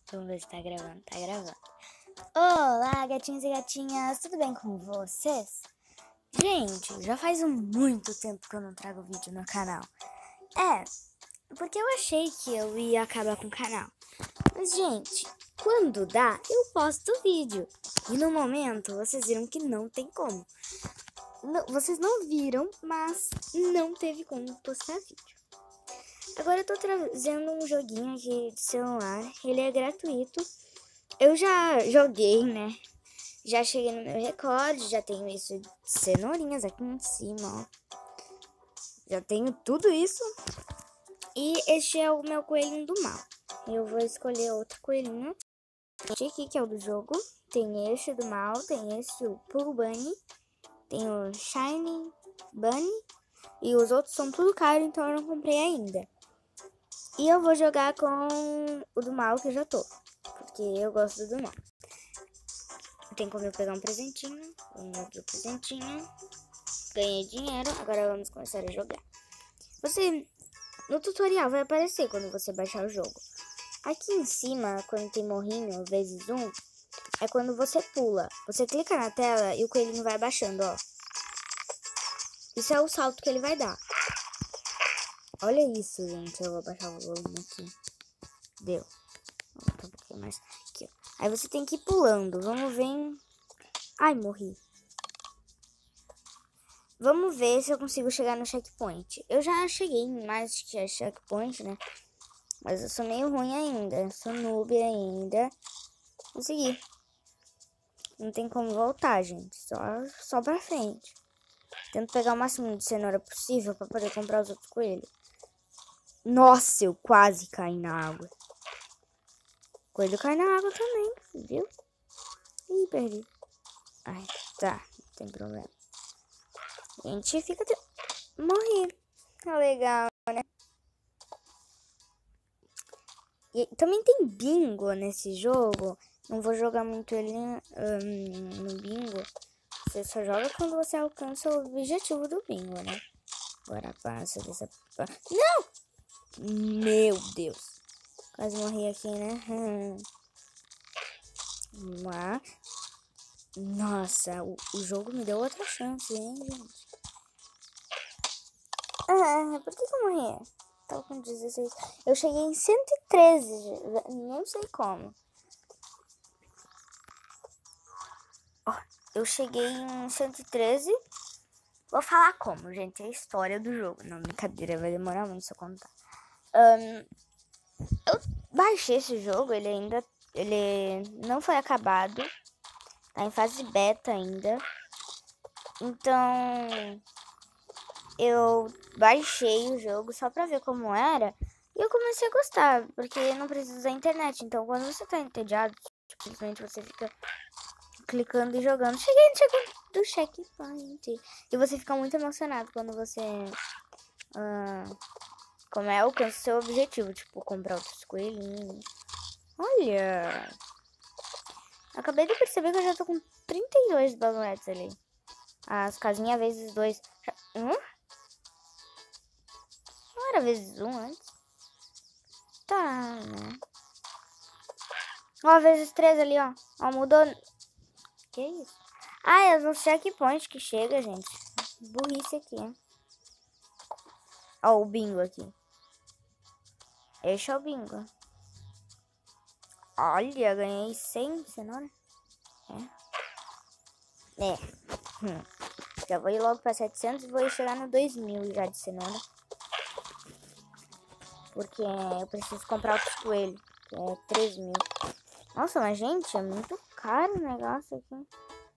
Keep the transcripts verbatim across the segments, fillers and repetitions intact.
Vamos ver se tá gravando. Tá gravando. Olá, gatinhos e gatinhas. Tudo bem com vocês? Gente, já faz muito tempo que eu não trago vídeo no canal. É, porque eu achei que eu ia acabar com o canal. Mas, gente, quando dá, eu posto vídeo. E no momento, vocês viram que não tem como. Não, vocês não viram, mas não teve como postar vídeo. Agora eu tô trazendo um joguinho aqui de celular. Ele é gratuito. Eu já joguei, né? Já cheguei no meu recorde. Já tenho isso de cenourinhas aqui em cima, ó. Já tenho tudo isso. E este é o meu coelhinho do mal. Eu vou escolher outro coelhinho. Este aqui que é o do jogo. Tem este do mal. Tem este, o Pooh Bunny. Tem o Shiny Bunny. E os outros são tudo caro, então eu não comprei ainda. E eu vou jogar com o do mal que eu já tô. Porque eu gosto do mal. Tem como eu pegar um presentinho. Um outro presentinho. Ganhei dinheiro. Agora vamos começar a jogar. Você... No tutorial vai aparecer quando você baixar o jogo. Aqui em cima, quando tem morrinho vezes um, é quando você pula. Você clica na tela e o coelhinho vai abaixando, ó. Isso é o salto que ele vai dar. Olha isso, gente. Eu vou baixar o volume aqui. Deu. Vou botar um pouquinho mais aqui, ó. Aí você tem que ir pulando. Vamos ver em... Ai, morri. Vamos ver se eu consigo chegar no checkpoint. Eu já cheguei em mais que checkpoint, né? Mas eu sou meio ruim ainda. Sou noob ainda. Consegui. Não tem como voltar, gente. Só, só pra frente. Tento pegar o máximo de cenoura possível pra poder comprar os outros coelhos. Nossa, eu quase caí na água. Coelho cai na água também, viu? Ih, perdi. Ai, tá. Não tem problema. A gente fica... De... Morri. Tá legal, né? E também tem bingo nesse jogo. Não vou jogar muito ele um, no bingo. Você só joga quando você alcança o objetivo do bingo, né? Agora passa dessa... Não! Meu Deus. Quase morri aqui, né? Hum. Mas... Nossa, o, o jogo me deu outra chance, hein, gente? Ah, por que, que eu morri? Tava com dezesseis. Eu cheguei em cento e treze. Não sei como. Ó, eu cheguei em cento e treze. Vou falar como, gente. É a história do jogo. Não, brincadeira. Vai demorar muito se eu contar. Um, eu baixei esse jogo. Ele ainda... Ele não foi acabado. Tá em fase beta ainda. Então... Eu baixei o jogo só pra ver como era. E eu comecei a gostar, porque não precisa da internet. Então, quando você tá entediado, tipo, simplesmente você fica clicando e jogando. Cheguei no checkpoint do checkpoint. E você fica muito emocionado quando você... Uh, como é, alcança o seu objetivo. Tipo, comprar outros coelhinhos. Olha! Acabei de perceber que eu já tô com trinta e dois bagulhetes ali. As casinhas vezes dois. Hum? Não era vezes um antes? Tá, né? Ó, vezes três ali, ó. Ó, mudou. Que isso? Ah, é no checkpoint que chega, gente. Burrice aqui, hein? Ó, o bingo aqui. Este é o bingo. Olha, ganhei cem cenoura. É. É. Hum. Já vou ir logo pra setecentos e vou chegar no dois mil já de cenoura. Porque eu preciso comprar outros coelhos. Que é três mil. Nossa, mas gente, é muito caro o negócio aqui.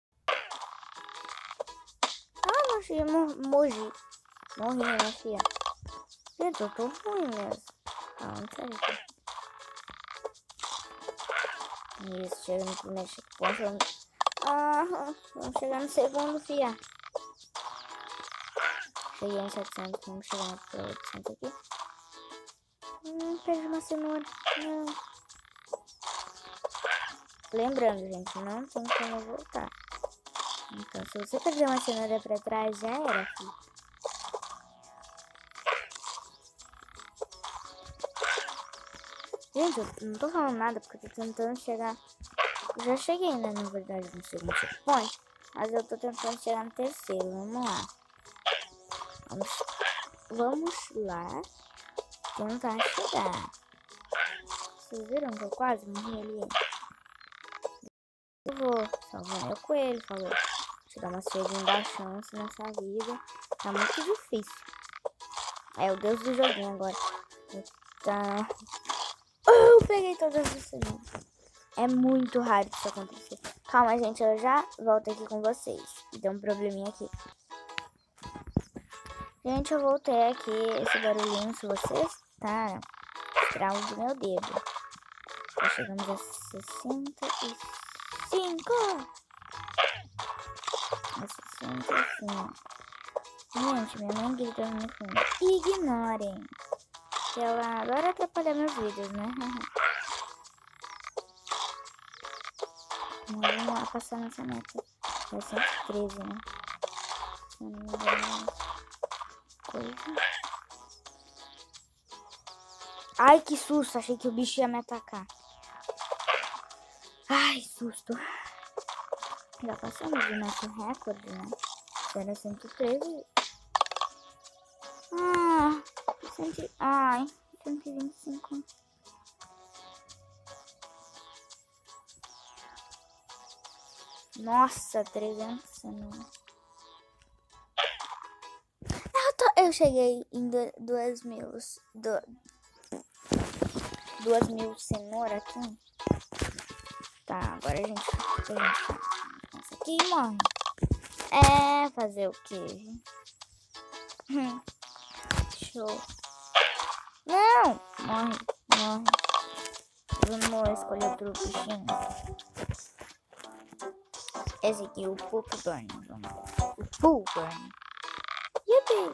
Ah, não cheguei, morri. Morri, né, filha? Gente, eu tô ruim mesmo. Ah, não sei. Isso, chega no primeiro checkpoint. Vamos... Ah, vamos chegar no segundo, filha. Cheguei em setecentos, vamos chegar para oitocentos aqui. Hum, perdi uma cenoura. Não. Lembrando, gente, não tem como voltar. Então, se você perder uma cenoura pra trás, já era, filho. Gente, eu não tô falando nada porque eu tô tentando chegar. Eu já cheguei, né? Na verdade, no segundo checkpoint. Mas eu tô tentando chegar no terceiro. Vamos lá. Vamos, vamos lá. Tentar chegar. Vocês viram que eu quase morri ali? Eu vou salvar meu coelho. Falou. Te dar uma segunda chance nessa vida. Tá muito difícil. É o deus do joguinho agora. Tá. Eu peguei todas as sementes. É muito raro isso acontecer. Calma, gente, eu já volto aqui com vocês. E deu um probleminha aqui. Gente, eu voltei aqui. Esse barulhinho, se vocês escutaram, estralo do meu dedo. Já chegamos a sessenta e cinco. A sessenta e cinco. Gente, minha mãe gritando no fundo. Ignorem. Que ela adora atrapalhar meus vídeos, né? Vamos lá passar nessa meta. É cento e treze, né? Se não me engano. Coisa. Ai, que susto. Achei que o bicho ia me atacar. Ai, susto. Já passamos o nosso recorde, né? Era cento e treze. Ah, cem... Ai, cento e vinte e cinco. Nossa, trezentos. Não. Eu, tô... eu cheguei em duas mil. Do... Duas mil cenoura aqui. Tá, agora a gente. A gente essa aqui e morre. É, fazer o quê? Show. Não! Morre, morre. Vamos escolher outro bichinho. Esse aqui, o Poop Burn. Vamos ver. O Poop Burn. Yippee!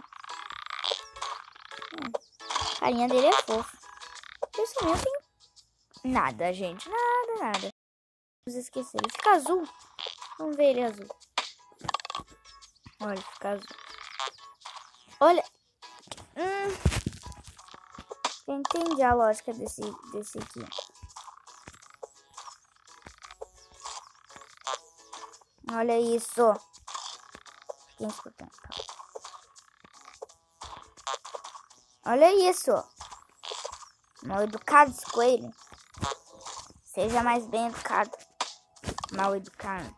Hum. A carinha dele é fofo. Esse meu tem nada, gente. Nada, nada. Vamos esquecer. Ele fica azul. Vamos ver ele azul. Olha, fica azul. Olha. Hum. Eu entendi a lógica desse, desse aqui. Olha isso. Fiquem escutando. Olha isso. Mal educado esse coelho. Seja mais bem educado. Mal educado.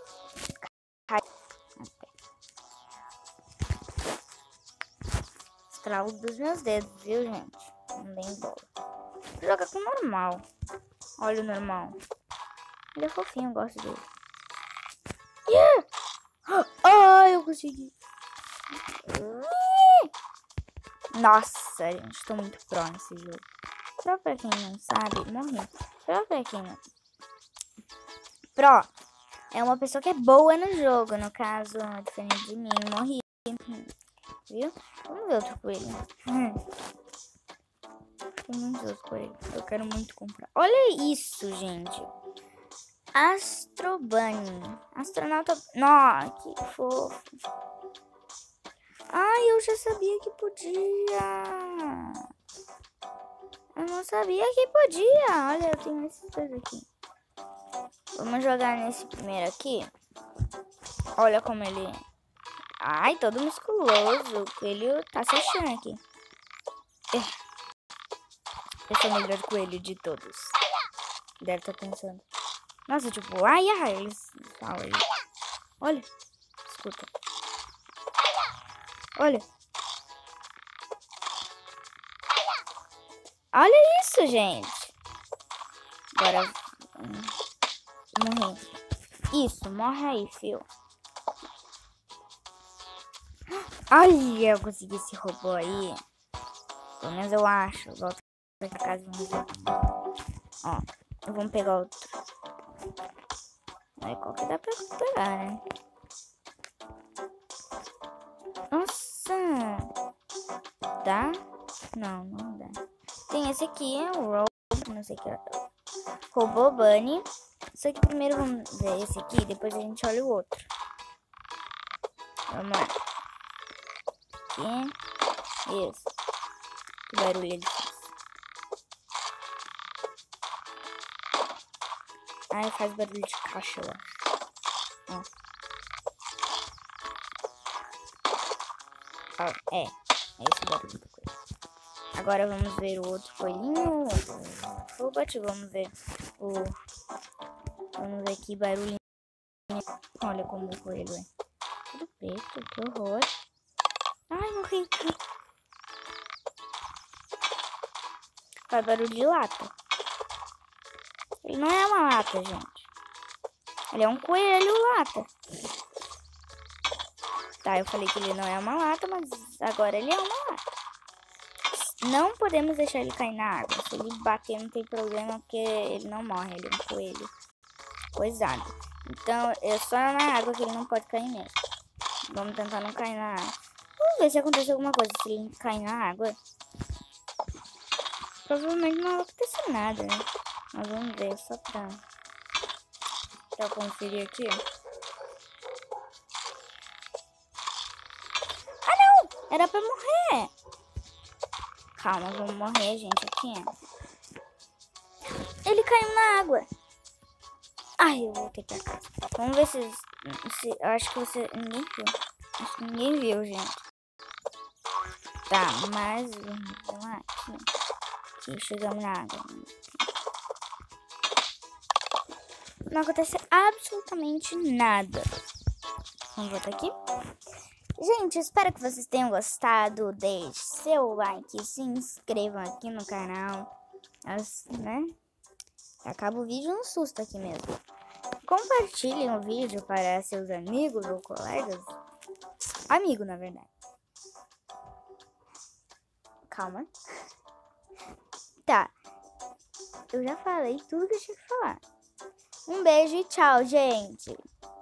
Estralo dos meus dedos, viu, gente? Não tem bola. Joga com normal. Olha o normal. Ele é fofinho, eu gosto dele. Yeah! Ai, eu consegui. Nossa, gente, tô muito pro nesse jogo. Pro, pra quem não sabe, morri. Pro, pra quem não... Pro é uma pessoa que é boa no jogo. No caso, diferente de mim, morri. Viu? Vamos ver outro coelho. Hum. Tem muitos outros coelhos. Eu quero muito comprar. Olha isso, gente. Astro Bunny. Astronauta... Nossa, que fofo. Ai, eu já sabia que podia. Eu não sabia que podia. Olha, eu tenho esses dois aqui. Vamos jogar nesse primeiro aqui. Olha como ele... Ai, todo musculoso. O coelho tá se achando aqui. Esse é o melhor coelho de todos. Deve estar pensando. Nossa, tipo, ai, ai, eles falam aí. Olha, escuta. Olha. Olha isso, gente. Agora, hum, morri. Isso, morre aí, fio. Ai, eu consegui esse robô aí. Pelo menos eu acho. Volto pra casa e vamos ver. Ó, vamos pegar outro. Aí qual que dá pra pegar, né? Nossa! Dá? Não, não dá. Tem esse aqui, o Robo, não sei o que é. Robô Bunny. Só que primeiro vamos ver esse aqui, depois a gente olha o outro. Vamos lá. Aqui. Isso. Que barulho ele fez. Ai, faz barulho de caixa lá. Ó. Ó, é, é esse barulho da coisa. Agora vamos ver o outro coelhinho. Robot, vamos ver o... Vamos ver que barulho. Olha como o coelho é. Tudo preto, que horror. Ai, morri. Faz barulho de lata. Ele não é uma lata, gente. Ele é um coelho lata. Tá, eu falei que ele não é uma lata, mas agora ele é uma lata. Não podemos deixar ele cair na água. Se ele bater, não tem problema, porque ele não morre. Ele é um coelho coisado. Então, é só na água que ele não pode cair mesmo. Vamos tentar não cair na água. Vamos ver se acontece alguma coisa. Se ele cair na água, provavelmente não vai acontecer nada, né? Mas vamos ver, só pra, pra conferir aqui. Ah, não! Era pra morrer. Calma, vamos morrer, gente, aqui. Ele caiu na água. Ai, eu voltei pra casa. Vamos ver se... se eu acho que você... Ninguém viu. Acho que ninguém viu, gente. Tá, mas... Vamos lá, aqui. Aqui, chegamos na água. Não acontece absolutamente nada. Vamos voltar aqui. Gente, espero que vocês tenham gostado. Deixe seu like, se inscrevam aqui no canal. As, né? Acaba o vídeo no susto aqui mesmo. Compartilhem o vídeo para seus amigos ou colegas. Amigo, na verdade. Calma. Tá. Eu já falei tudo que eu tinha que falar. Um beijo e tchau, gente.